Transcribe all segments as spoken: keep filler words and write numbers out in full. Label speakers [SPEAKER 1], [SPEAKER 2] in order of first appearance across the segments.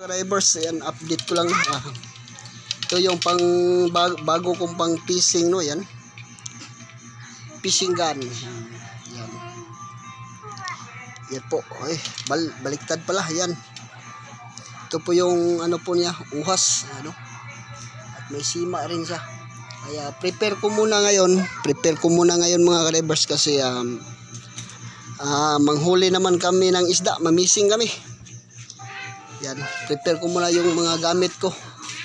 [SPEAKER 1] Drivers, yan, update ko lang. Ah, ito yung pang bag, bago kong pang fishing, no, yan. Fishing gun. Yan. Yan po. Ay, bal, baliktad pala, yan. Ito po yung ano po niya, uhas, ano. At may sima rin siya. Kaya prepare ko muna ngayon, prepare ko muna ngayon mga drivers kasi um, uh, manghuli naman kami ng isda, mamising kami. Yan, prepare ko muna yung mga gamit ko.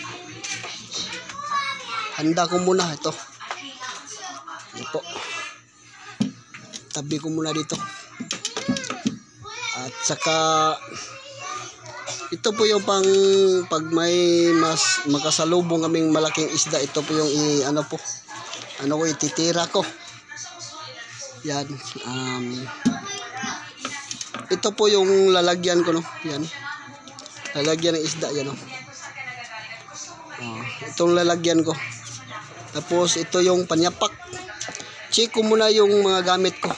[SPEAKER 1] Handa ko muna ito. Yan po. Tabi ko muna dito. At saka ito po yung pang pag may mas makasalubong kaming malaking isda, ito po yung i, ano po. Ano ko ititira ko. Yan, um ito po yung lalagyan ko, no. Yan. Lalagyan ng isda yan, oh. Oh, itong lalagyan ko. Tapos ito yung panyapak. Check ko muna yung mga gamit ko.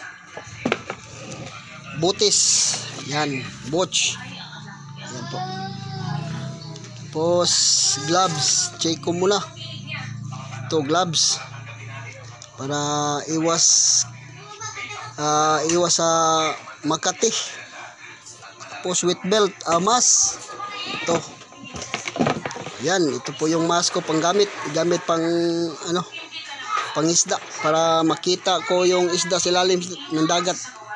[SPEAKER 1] Butis. Yan, botch. Yan po. Tapos gloves. Check ko muna. Ito gloves. Para iwas uh, iwas sa uh, Makati. Tapos with belt, uh, mask. Ito. Yan, ito po yung mask ko panggamit, gamit pang ano, pang isda para makita ko yung isda sa ilalim ng dagat.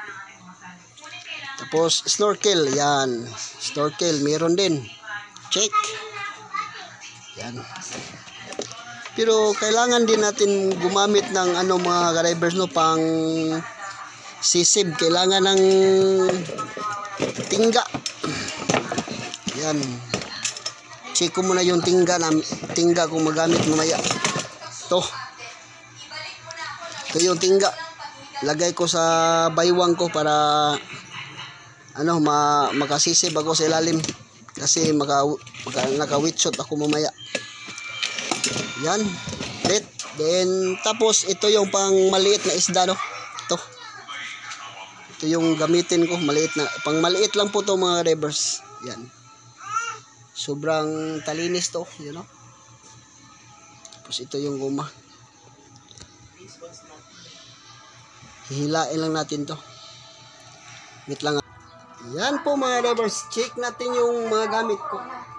[SPEAKER 1] Tapos snorkel, yan. Snorkel meron din. Check. Yan. Pero kailangan din natin gumamit ng ano mga drivers, no, pang sisib, kailangan ng tingga. Yan. Check ko muna yung tingga na tingga kung magamit mamaya. Ito. Ito yung tingga. Lagay ko sa baywang ko para ano ma makasisib ako sa ilalim kasi maka, maka naka-wetsuit ako mamaya. Yan. Let. Then tapos ito yung pang maliit na isda, no. Ito. Ito yung gamitin ko, maliit na, pang maliit lang po to mga drivers. Yan. Sobrang talinis to, you know. Tapos ito yung guma. Hihilain lang natin to. Wait lang. Yan po mga drivers, check natin yung mga gamit ko.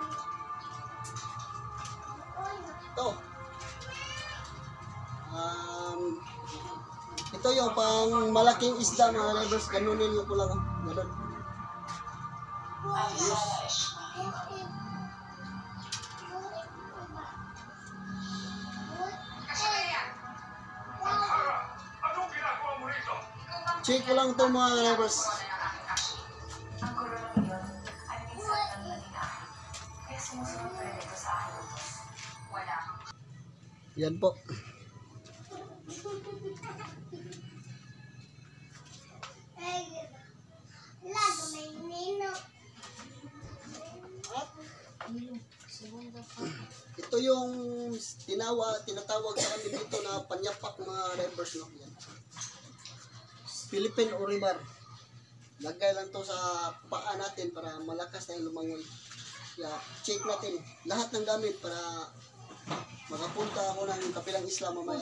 [SPEAKER 1] Ito. Um, ito yung pang malaking isda mga drivers, ganunin ko lang. Ganun. Yes. Check ko lang ito mga drivers. Yan po. Ito yung tinawa, tinatawag sa kami dito na panyapak mga drivers, no. Yan. Philippine Oribar. Lagay lang to sa paa natin para malakas tayong lumangoy. Kaya check natin lahat ng gamit para makapunta ako ng kapilang isla mamaya.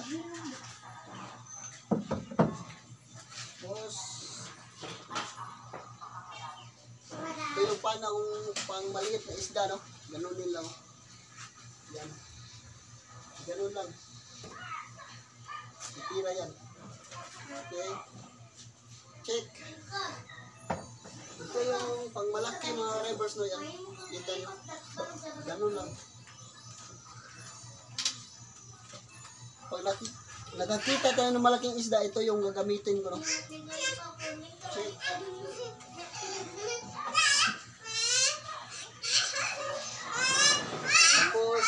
[SPEAKER 1] Tapos ito yung panang pang maliit na isda, no? Ganun din lang. Yan. Ganun lang. Itira yan. Okay. Check. Ito yung pang malaki mga drivers, no, yan. Kita nyo. Ganun lang. Pag nakita, nakakita tayo ng malaking isda, ito yung gagamitin ko, no. Check. Tapos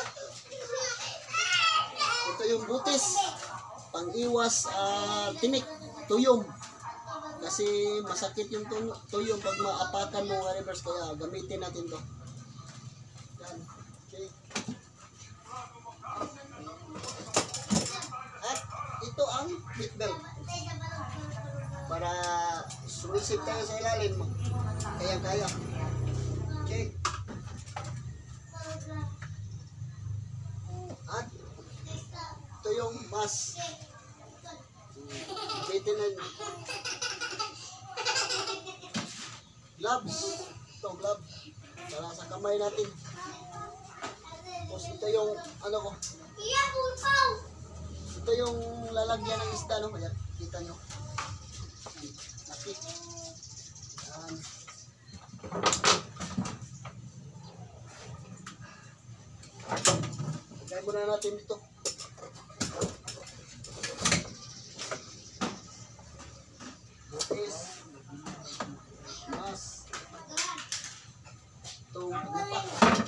[SPEAKER 1] ito yung butis pang iwas uh, tinik, tuyom. Kasi masakit yung tuyong pag maapakan mo mga drivers, kaya gamitin natin to. Yan. Okay. At ito ang seat belt. Para sumisip tayo sa ilalim. Kaya-kaya. Okay. mas. Gamitin na. Gloves. Ito, glove. Para sa kamay natin. Tapos ito yung, ano ko. Ito yung lalagyan ng isda, no? Ayan, kita nyo. Laki. Ayan. Lagay muna natin dito. Butis. Mas. Itong pagkapak.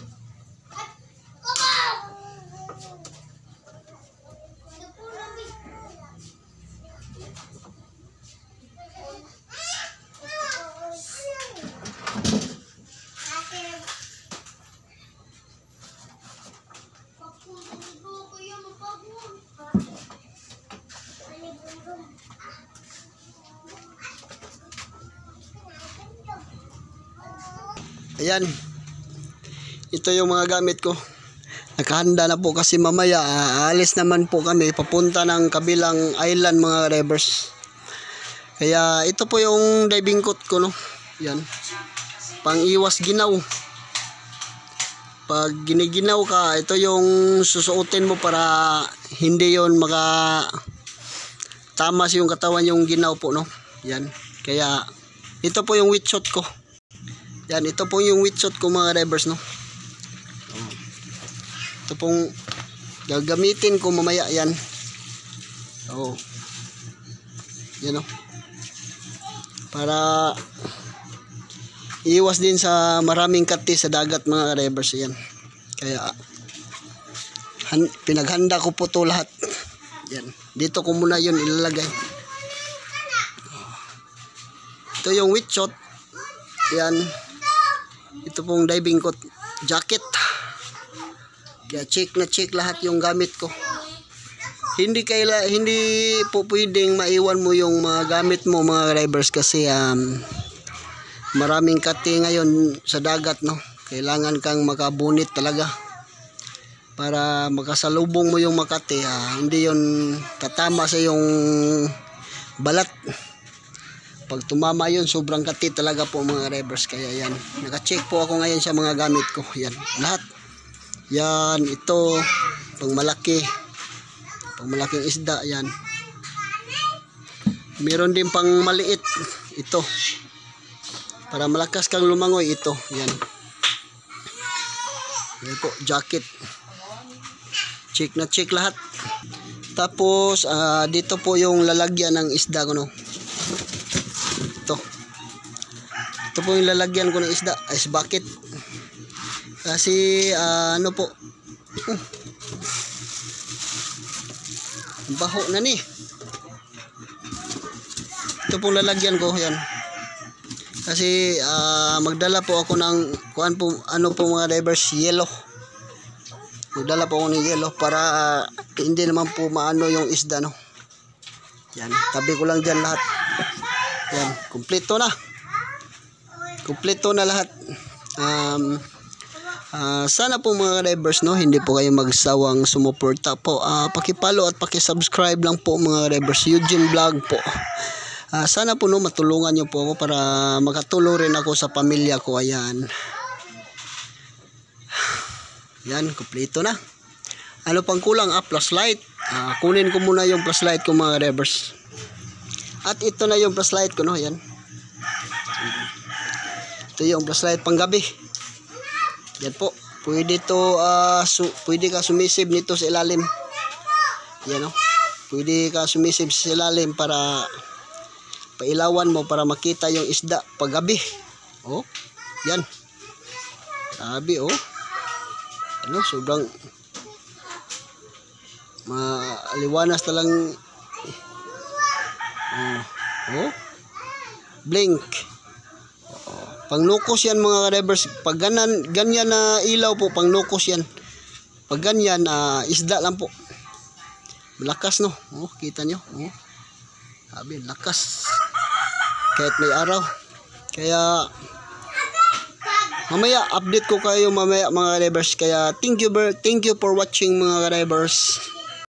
[SPEAKER 1] Ayan. Ito yung mga gamit ko. Nakahanda na po kasi mamaya aalis naman po kami papunta ng kabilang island mga rivers. Kaya ito po yung diving coat ko, no. Yan. Pang iwas ginaw. Pag giniginaw ka, ito yung susuotin mo para hindi yon maka tamas yung katawan yung ginaw po, no. Yan. Kaya ito po yung wetsuit ko. Yan, ito po yung wetsuit ko mga divers, no. Ito pong gagamitin ko mamaya yan. Oh. Yan, no. Para iwas din sa maraming kati sa dagat mga divers yan. Kaya han, pinaghanda ko po to lahat. Yan. Dito ko muna yun ilalagay. Ito yung wetsuit. Yan. Ito pong diving coat, jacket. Kaya check na check lahat yung gamit ko. Hindi kaila hindi po pwedeng maiwan mo yung mga gamit mo mga divers kasi um, maraming kati ngayon sa dagat, no. Kailangan kang makabunit talaga para makasalubong mo yung makati. Uh, hindi yon tatama sa yung balat. Pag tumama yun, sobrang kati talaga po mga divers. Kaya yan, naka-check po ako ngayon sa mga gamit ko. Yan, lahat. Yan, ito, pang malaki. Pang malaking isda, yan. Meron din pang maliit. Ito. Para malakas kang lumangoy, ito. Yan. Yan po, jacket. Check na check lahat. Tapos, uh, dito po yung lalagyan ng isda ko, no. Ito. Ito po yung lalagyan ko ng isda, ice bucket. Kasi uh, ano po, uh, baho na ni. Ito pong lalagyan ko yan. Kasi uh, magdala po ako ng kuan po, ano po mga divers, yellow. Magdala po ako ng yellow para uh, hindi naman po maano yung isda, no. Yan, tabi ko lang dyan lahat. Yan, kumpleto na. Kumpleto na lahat. Um, uh, sana po mga divers, no, hindi po kayo magsawang sumuporta po. Uh, pakipalo at pakisubscribe lang po mga divers. Eugene Vlog po. Uh, sana po, no, matulungan nyo po ako para makatulong rin ako sa pamilya ko. Ayan. Yan, kumpleto na. Ano pang kulang? Ah, flashlight. Uh, kunin ko muna yung flashlight ko mga divers. At ito na yung flashlight ko, no, yan. Ito yung flashlight pang gabi. Yan po. Pwede to, uh, su pwede ka sumisib nito sa ilalim. Yan, no. Pwede ka sumisib sa ilalim para pailawan mo para makita yung isda pag gabi. Oh, yan. Grabe, oh. Ano, sobrang maliwanas talang. Oh, oh. Blink. Oh, panglukos yan mga divers. Pag ganan, ganyan na ilaw po, panglukos yan. Pag ganyan, uh, isda lang po. Malakas, no. Oh, kita nyo. Oh. Sabi, lakas. Kahit may araw. Kaya mamaya update ko kayo mamaya mga divers. Kaya thank you thank you for watching mga divers.